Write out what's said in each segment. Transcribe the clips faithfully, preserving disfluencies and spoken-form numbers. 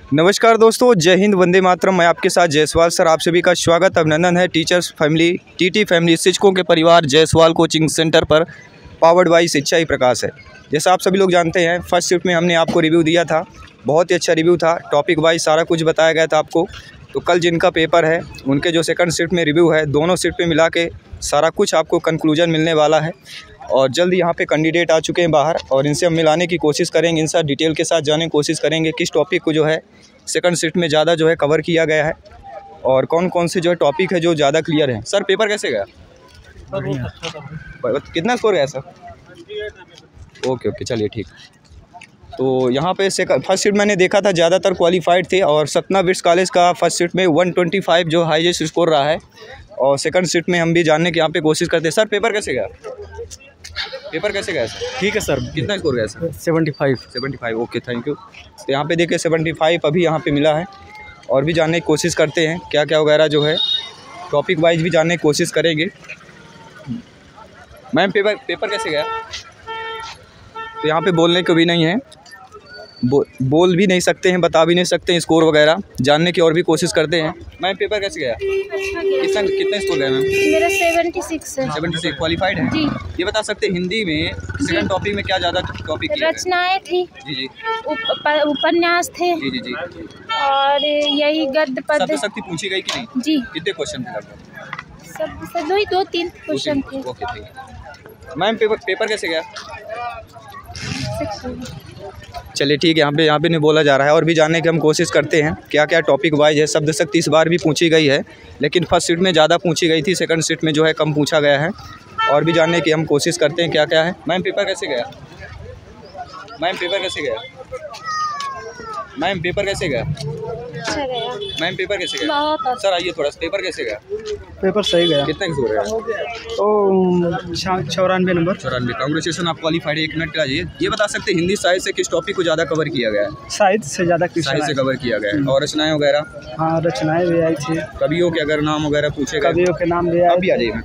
नमस्कार दोस्तों, जय हिंद, वंदे मातरम। मैं आपके साथ जायसवाल सर, आप सभी का स्वागत अभिनंदन है टीचर्स फैमिली टीटी फैमिली शिक्षकों के परिवार जायसवाल कोचिंग सेंटर पर, पावर्ड बाई शिक्षा ही प्रकाश है। जैसा आप सभी लोग जानते हैं, फर्स्ट शिफ्ट में हमने आपको रिव्यू दिया था, बहुत ही अच्छा रिव्यू था, टॉपिक वाइज सारा कुछ बताया गया था आपको। तो कल जिनका पेपर है उनके जो सेकंड शिफ्ट में रिव्यू है, दोनों शिफ्ट में मिला के सारा कुछ आपको कंक्लूजन मिलने वाला है। और जल्द यहाँ पे कैंडिडेट आ चुके हैं बाहर और इनसे हम मिलाने की कोशिश करेंगे, इनसे डिटेल के साथ जाने की कोशिश करेंगे किस टॉपिक को जो है सेकंड शिफ्ट में ज़्यादा जो है कवर किया गया है और कौन कौन से जो है टॉपिक है जो ज़्यादा क्लियर है। सर पेपर कैसे गया? कितना स्कोर गया सर? ओके ओके चलिए ठीक। तो यहाँ पे सेकंड फर्स्ट शिफ्ट मैंने देखा था ज़्यादातर क्वालिफाइड थे और सतना बिट्स कॉलेज का फर्स्ट शिफ्ट में एक सौ पच्चीस जो हाईएस्ट स्कोर रहा है। और सेकंड शिफ्ट में हम भी जानने की यहाँ पे कोशिश करते हैं। सर पेपर कैसे गया? पेपर कैसे गया सर? ठीक है सर। कितना स्कोर गया sir? Seventy five seventy five okay thank you. तो यहाँ पे देखिए सेवेंटी फाइव अभी यहाँ पे मिला है और भी जानने की कोशिश करते हैं क्या क्या वगैरह जो है टॉपिक वाइज भी जानने की कोशिश करेंगे। मैम पेपर पेपर कैसे गया? तो यहाँ पे बोलने को भी नहीं है, बो, बोल भी नहीं सकते हैं, बता भी नहीं सकते हैं स्कोर वगैरह, जानने की और भी कोशिश करते हैं। मैम पेपर कैसे गया? कितना कितना स्कोर गया मैम? मेरा सेवेंटी सिक्स है। सेवेंटी सिक्स क्वालिफाइड है जी। ये बता सकते हैं हिंदी में सेकंड टॉपिक में क्या ज़्यादा टॉपिक किया? रचनाएं थी जी जी, उपन्यास थे जी जी जी, और यही गद्य पद्य शब्दशक्ति पूछी गई कि नहीं जी? कितने क्वेश्चन थे लगभग? सब सब दो ही दो तीन क्वेश्चन थे। ओके ठीक है। मैम पेपर पेपर कैसे गया? चलिए ठीक है, यहाँ पे यहाँ पे नहीं बोला जा रहा है और भी जानने की हम कोशिश करते हैं क्या क्या टॉपिक वाइज है। शब्द शक्ति इस बार भी पूछी गई है लेकिन फर्स्ट शिफ्ट में ज़्यादा पूछी गई थी, सेकंड शिफ्ट में जो है कम पूछा गया है। और भी जानने की हम कोशिश करते हैं क्या क्या है। मैम पेपर कैसे गया? मैम पेपर कैसे गया? मैम पेपर कैसे गया? अच्छा गया। मैम पेपर कैसे गया? सर आइए थोड़ा सा, पेपर कैसे गया? पेपर सही गया। कितना स्कोर गया? तो चौरानवे नंबर। चौरानवे कांग्रेचुलेसन, आप क्वालिफाइड। एक मिनट आइए, ये बता सकते हैं हिंदी साहित्य से किस टॉपिक को ज़्यादा कवर किया गया है? साहित्य से ज़्यादा साहित्य से कवर किया गया है। और रचनाएं वगैरह? हाँ रचनाएं भी आई थी। कवियों के अगर नाम वगैरह पूछे गए? कवियों के नाम भी अभी आ जाइए।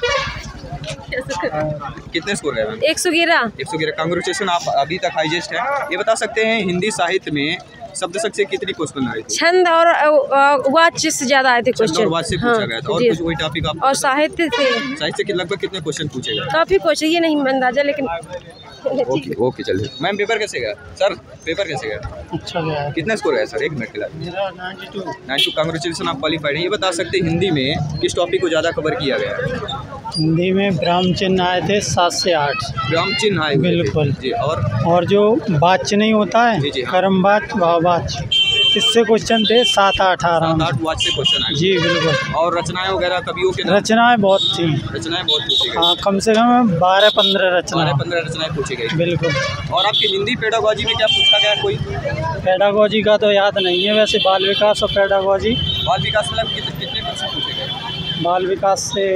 कितने स्कोर गए? एक सौ ग्यारह एक सौ ग्यारह कांग्रेचुलेसन, आप अभी तक हाईएस्ट है। ये बता सकते हैं हिंदी साहित्य में शब्द शक्ति से कितनी क्वेश्चन आए थे? छंद और वाच्य से ज्यादा आए थे क्वेश्चन। और वाच्य से पूछा हाँ, गया था। और कुछ वही टॉपिक आप? और साहित्य से साहित्य के लगभग कितने क्वेश्चन पूछे गए? काफी क्वेश्चन, ये नहीं अंदाजा लेकिन ओके ओके चलिए। मैम पेपर कैसे गया? सर पेपर कैसे गया? अच्छा गया। कितना स्कोर गया सर? एक मिनट के लिए। मेरा ninety two ninety two congratulation, आप क्वालिफाइड हैं। ये बता सकते हैं हिंदी में किस टॉपिक को ज़्यादा कवर किया गया है? हिंदी में ब्राह्म चिन्ह आए थे सात से आठ। ब्राह्म चिन्ह आए बिल्कुल जी। और और जो वाच्य नहीं होता है जी जी, कर्म वाच्य भाववाच्य, इससे क्वेश्चन थे सात आठ आराम आठ वाच्य से क्वेश्चन आए जी बिल्कुल। और रचनाएं वगैरह कवियों के? रचनाएं बहुत थी। रचनाएं बहुत पूछी गई। हाँ कम से कम बारह पंद्रह रचना बारह पंद्रह रचनाएं पूछी गई बिल्कुल। और आपकी हिंदी पेडागोजी में क्या पूछा गया? कोई पेडागोजी का तो याद नहीं है वैसे। बाल विकास और पेडागोजी। बाल विकास मतलब कितने क्वेश्चन पूछे गए? बाल विकास से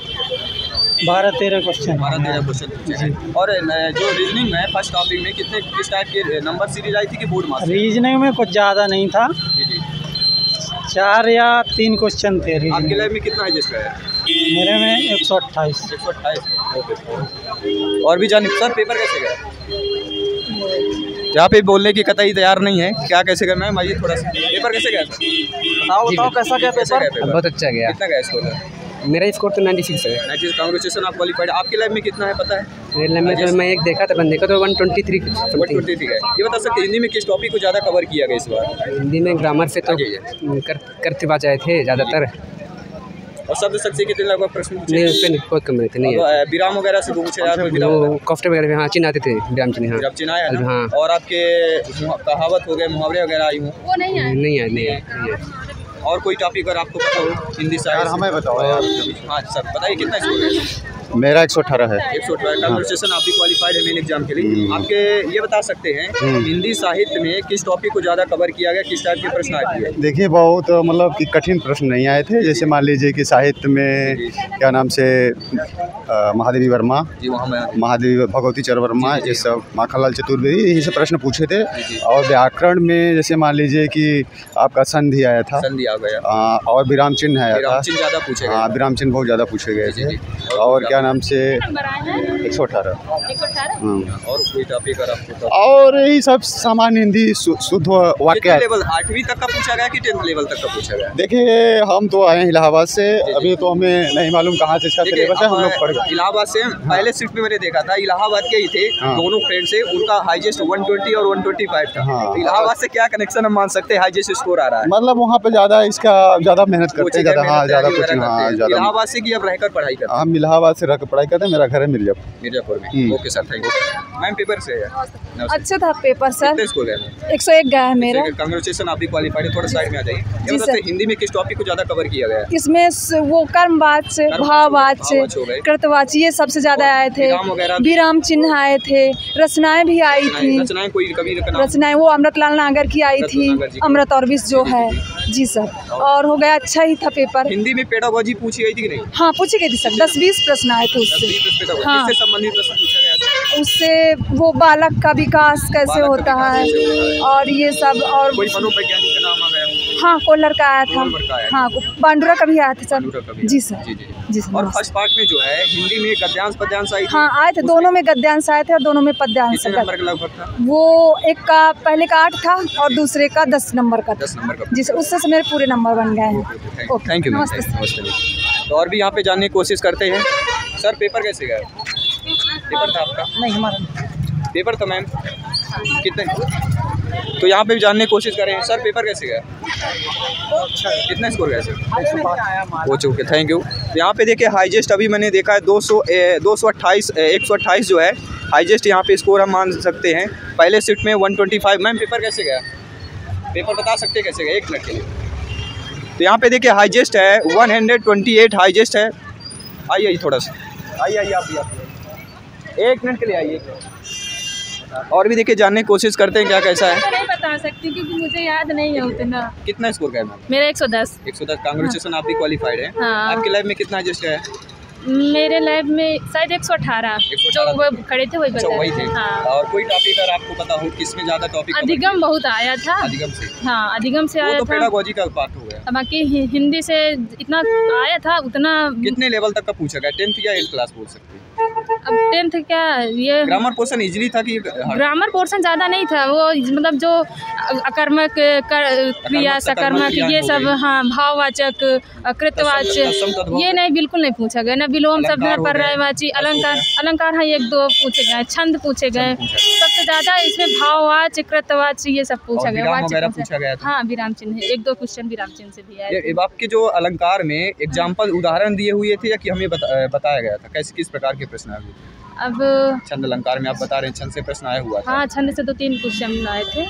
बारह तेरह क्वेश्चन बारह तेरह क्वेश्चन पूछे गए। और जो रीजनिंग है फर्स्ट टॉपिक में कितने किस टाइप के नंबर सीरीज आई थी कि बोर्ड मार्क्स? रीजनिंग में कुछ ज़्यादा नहीं था जी जी, चार या तीन क्वेश्चन थे। आपके लाइफ में कितना हाईएस्ट है? मेरे में एक सौ अट्ठाईस एक सौ अट्ठाईस। और भी जानिए सर पेपर कैसे गया? यहाँ पे बोलने की कतई तैयार नहीं है क्या कैसे गया? मैम आइए थोड़ा सा, पेपर कैसे गया सर? बताओ बताओ कैसा गया पेपर? बहुत अच्छा गया। कितना गया स्कोर? मेरा स्कोर तो नाइन्टी सिक्स है। नाइन्टी सिक्स कांग्रेचुलेसन, आप क्वालिफाइड। आपके लाइफ में कितना है पता है? मेरे लाइफ में तो मैं एक देखा था बंदे का तो one twenty three one twenty three है। ये बता सकते हिंदी में किस टॉपिक को ज़्यादा कवर किया गया इस बार? हिंदी में ग्रामर से तो कर करते बात आए थे ज़्यादातर। और शब्द शक्ति कितने लगभग प्रश्न पूछे? नहीं उस पर बहुत कम रहते। नहीं विराम वगैरह से पूछे जाते? कॉफ्ट वगैरह हाँ चिन्ह आते थे, विराम चिन्ह हाँ चिन्ह आया हाँ। और आपके कहावत हो गए, मुहावरे वगैरह आई हूँ? वो नहीं है नहीं है नहीं है। और कोई टॉपिक अगर आपको पता हो हिंदी साहित्य? हमें बताओ यार। हाँ सर बताइए कितना स्कोर है? मेरा एक सौ अठारह है। एक सौ अठारह कांग्रेचुलेसन, आप भी क्वालिफाइड है मेन एग्जाम के लिए। आपके ये बता सकते हैं हिंदी साहित्य में किस टॉपिक को ज़्यादा कवर किया गया, किस टाइप के प्रश्न आए थे? देखिए बहुत मतलब कि कठिन प्रश्न नहीं आए थे। जैसे मान लीजिए कि साहित्य में क्या नाम से महादेवी वर्मा जी, महादेवी भगवती चर वर्मा, ये सब माखनलाल चतुर्वेदी, यही सब प्रश्न पूछे थे। और व्याकरण में जैसे मान लीजिए कि आपका संधि आया था, संधि आ गया, और विराम चिन्ह आया था, ज़्यादा पूछे। हाँ विराम चिन्ह बहुत ज़्यादा पूछे गए थे। और क्या क्या नाम से एक सौ अठारह। और कोई टॉपिक अगर आपको और यही सब सामान्य हिंदी शुद्ध वाक्य। लेवल आठवीं तक का पूछा गया कि टेंथ लेवल तक का पूछा गया? देखिए हम तो आए हैं इलाहाबाद से, अभी तो हमें नहीं मालूम कहाँ से इसका सिलेबस है। हम लोग पढ़ गए इलाहाबाद से। पहले शिफ्ट में मैंने देखा था इलाहाबाद के ही थे दोनों फ्रेंड से, उनका हाईएस्ट एक सौ बीस और एक सौ पच्चीस था। हाँ। तो इलाहाबाद से क्या कनेक्शन हम मान सकते हैं हाईएस्ट स्कोर आ रहा है? मतलब वहाँ पे ज्यादा इसका ज्यादा मेहनत करते हैं, ज्यादा हाँ ज्यादा कोचिंग। हाँ ज्यादा। इलाहाबाद से कि अब रहकर पढ़ाई करते हैं? हम इलाहाबाद से रहकर पढ़ाई करते हैं, मेरा घर है मिर्जापुर। मिर्जापुर में। Okay sir, thank you. Ma'am paper से है? अच्छा था पेपर सर। कितने स्कोर है? एक सौ एक गया है मेरा। कांग्रेचुलेशन, आप भी क्वालिफाइड है। थोड़ा साइड में आ जाइए। ये बताइए हिंदी में किस टॉपिक को ज्यादा कवर किया गया है? इसमें वो कर्मवाच्य, भाववाच्य, कृतवाच्य ये सबसे ज्यादा आए थे। विराम चिन्ह आए थे, रचनाएं भी आई थी। रचनाएं कोई कवि का नाम? रचनाएं वो अमृतलाल नागर की आई थी, अमृत और विष जो है जी सर। और हो गया, अच्छा ही था पेपर। हिंदी में पेडागोजी पूछी गई थी कि नहीं? हाँ पूछी गई थी सर, दस बीस प्रश्न आए थे उससे। हाँ, किससे संबंधित प्रश्न पूछा गया था? उससे वो बालक का विकास कैसे होता है और ये सब। और कोई मनोवैज्ञानिक का नाम आ गया? हाँ कोलर का आया था। हाँ बांडुरा का भी आया था सर। जी सर। जी जी जी सर। और फर्स्ट पार्ट में जो है हिंदी में गद्यांश पद्यांश आई? हाँ आए थे, दोनों में गद्यांश आए थे और दोनों में पद्यांश। कितने नंबर का लगभग था? वो एक का पहले का आठ था और दूसरे का दस नंबर का। दस नंबर का। जी सर, उससे मेरे पूरे नंबर बन गए हैं। Thank you. नमस्ते। तो और भी यहाँ पे जानने की कोशिश करते हैं। सर पेपर कैसे गया? पेपर था आपका? नहीं हमारा पेपर था मैम। कितने? तो यहाँ पे भी जानने की कोशिश करें। सर पेपर कैसे गया? कितना स्कोर गया सर? हो चुके, थैंक यू। यहाँ पे देखिए हाईएस्ट अभी मैंने देखा है दो सौ दो सौ अट्ठाईस एक सौ अट्ठाईस जो है हाईएस्ट यहाँ पे स्कोर हम मान सकते हैं। पहले शिफ्ट में एक सौ पच्चीस। मैम पेपर कैसे गया? पेपर बता सकते हैं कैसे गया? एक मिनट के लिए। तो यहाँ पे देखिए हाईएस्ट है एक सौ अट्ठाईस हाईएस्ट है। आइए आइए थोड़ा सा आइए आइए आप भी आइए, एक मिनट के लिए आइए। और भी देखिए जानने की कोशिश करते हैं क्या कैसा है। नहीं बता सकती क्योंकि मुझे याद नहीं है उतना। कितना स्कोर का है मैम? मेरा एक सौ दस। एक सौ दस। कांग्रेचुलेशन, आप भी क्वालिफाइड है। हाँ। आपके लाइफ में कितना एडजस्ट है? मेरे लैब में शायद एक सौ अठारह जो वो खड़े थे वही अच्छा, वही थे। हाँ। और कोई टॉपिक अगर आपको पता हो किसमें ज़्यादा टॉपिक? अधिगम बहुत आया था। अधिगम से? हाँ अधिगम से आया तो था। पेडागोजी का पार्ट हो गया। बाकी हिंदी से इतना आया था उतना। कितने लेवल तक का पूछा गया? टेंथ या एट्थ क्लास बोल सकते हैं? अब टेंथ क्या ये ग्रामर पोर्शन इजीली था कि? ग्रामर पोर्शन ज़्यादा नहीं था, वो मतलब जो अकर्मक क्रिया सकर्मक ये सब। हाँ भाववाचक, कृतवाच्य ये नहीं, बिल्कुल नहीं पूछा गया। ना विलोम शब्द में पर्यायवाची, अलंकार अलंकार हाँ एक दो पूछे गए, छंद पूछे गए। सबसे ज़्यादा इसमें भाववाच्य, कृतवाच्य ये सब पूछा गया। वाच्य पूछा गया। हाँ विराम चिन्ह, एक दो क्वेश्चन विराम चिन्ह से भी आए। आपके जो अलंकार में एग्जाम्पल उदाहरण दिए हुए थे या कि हमें बताया गया था कैसे किस प्रकार के प्रश्न आए? अब छंद अलंकार में आप बता रहे हैं छंद से प्रश्न आया हुआ था। हाँ छंद से दो तीन क्वेश्चन आए थे।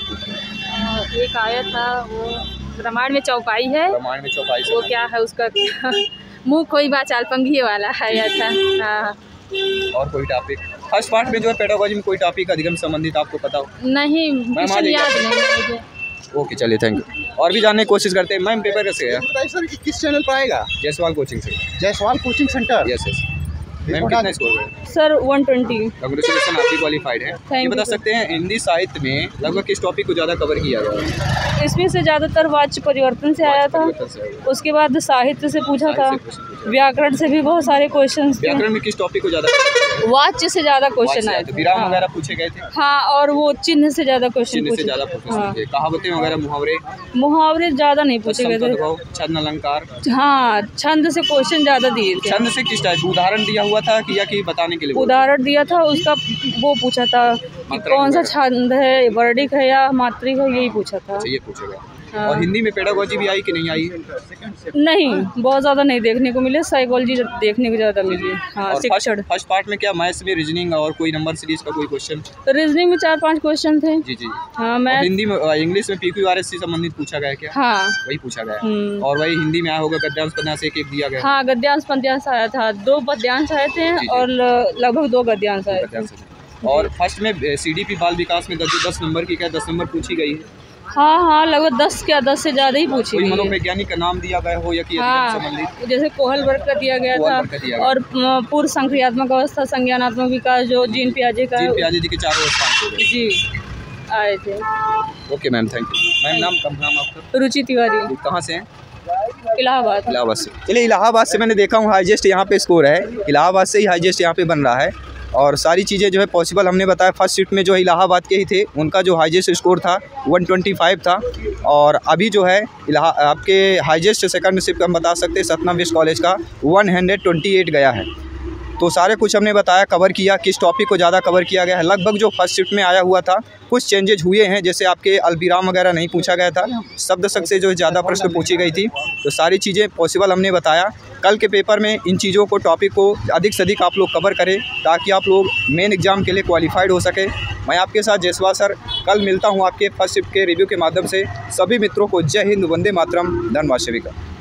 एक आया था वो रामायण में चौपाई है। रामायण में चौपाई वो क्या है उसका मुँह खोई बा चाल पंघिए वाला आया था। हाँ। और कोई टॉपिक फर्स्ट पार्ट में जो है पेडागोजी में कोई टॉपिक अधिगम संबंधित आपको पता हो? नहीं क्वेश्चन याद नहीं मुझे। ओके चलिए थैंक यू। और भी जानने की कोशिश करते हैं। मैम पेपर कैसे गया? सर किस चैनल पर आएगा? जयसवाल कोचिंग से। Jaiswal coaching centre. Yes yes. Ma'am कितना स्कोर है? सर एक सौ बीस। कांग्रेचुलेशन, आप भी क्वालिफाइड है। ये बता सकते हैं हिंदी साहित्य में लगभग किस टॉपिक को ज़्यादा कवर किया गया? इसमें से ज़्यादातर वाच्य परिवर्तन से आया था, उसके बाद साहित्य से पूछा था, व्याकरण से भी बहुत सारे क्वेश्चन। व्याकरण में किस टॉपिक को ज़्यादा? वाच्य से ज़्यादा क्वेश्चन आए थे। विराम वगैरह पूछे गए थे? हाँ और वो चिन्ह से ज़्यादा क्वेश्चन पूछे। ज़्यादा पूछे। कहावतें वगैरह, मुहावरे? मुहावरे ज़्यादा नहीं पूछे गए थे। छंद अलंकार? हाँ छंद से क्वेश्चन ज़्यादा दिए थे। छंद से किस टाइप उदाहरण दिया हुआ था कि या कि बताने के लिए? उदाहरण दिया था उसका, वो पूछा था कि कौन सा छंद है, वर्णिक है या मात्रिक है, यही पूछा था। ये पूछेगा। हाँ। और हिंदी में पेडागोजी भी आई कि नहीं आई? नहीं बहुत ज़्यादा नहीं देखने को मिले, साइकोलॉजी देखने को ज़्यादा मिली। हाँ शिक्षण। फर्स्ट पार्ट में क्या मैथ्स में रीजनिंग और कोई नंबर सीरीज का कोई क्वेश्चन? रीजनिंग में चार पांच क्वेश्चन थे। जी जी। हाँ मैं हिंदी में इंग्लिश में पीक्यूआरएस से संबंधित पूछा गया क्या? हाँ वही पूछा गया। और वही हिंदी में आया होगा गद्यांश पद्यांश एक एक दिया गया। हाँ गद्यांश पद्यांश आया था, दो पद्यांश आए थे और लगभग दो गद्यांश आए थे। और फर्स्ट में सीडीपी बाल विकास में दस नंबर की क्या दस नंबर पूछी गई है? हाँ हाँ लगभग दस क्या दस से ज़्यादा ही पूछी गई। मनोवैज्ञानिक का नाम दिया गया हो या कि हाँ संबंधित, जैसे कोहलबर्ग का दिया गया था और पूर्व संक्रियात्मक अवस्था, संज्ञानात्मक विकास जो जीन पियाजे का, जीन पियाजे जी के चारों स्थान जी आए थे। Okay ma'am thank you. Ma'am नाम कम नाम आपका? रुचि तिवारी। कहाँ से हैं? इलाहाबाद। इलाहाबाद से, चलिए इलाहाबाद से मैंने देखा हूँ हाईएस्ट यहाँ पे स्कोर है, इलाहाबाद से ही हाईएस्ट यहाँ पे बन रहा है और सारी चीज़ें जो है पॉसिबल हमने बताया। फर्स्ट शिफ्ट में जो इलाहाबाद के ही थे उनका जो हाईएस्ट स्कोर था वन ट्वेंटी फाइव था और अभी जो है इलाहा आपके हाईएस्ट सेकंड शिफ्ट हम बता सकते हैं सतनाम वेस्ट कॉलेज का वन ट्वेंटी एट गया है। तो सारे कुछ हमने बताया, कवर किया, किस टॉपिक को ज़्यादा कवर किया गया है। लगभग जो फर्स्ट शिफ्ट में आया हुआ था कुछ चेंजेज हुए हैं, जैसे आपके अल्पविराम वगैरह नहीं पूछा गया था, शब्द शक से जो ज़्यादा प्रश्न पूछी गई थी। तो सारी चीज़ें पॉसिबल हमने बताया। कल के पेपर में इन चीज़ों को टॉपिक को अधिक से अधिक आप लोग कवर करें ताकि आप लोग मेन एग्जाम के लिए क्वालिफाइड हो सके। मैं आपके साथ जयसवाल सर कल मिलता हूँ आपके फर्स्ट शिफ्ट के रिव्यू के माध्यम से। सभी मित्रों को जय हिंद, वंदे मातरम, धन्यवाद सेविका।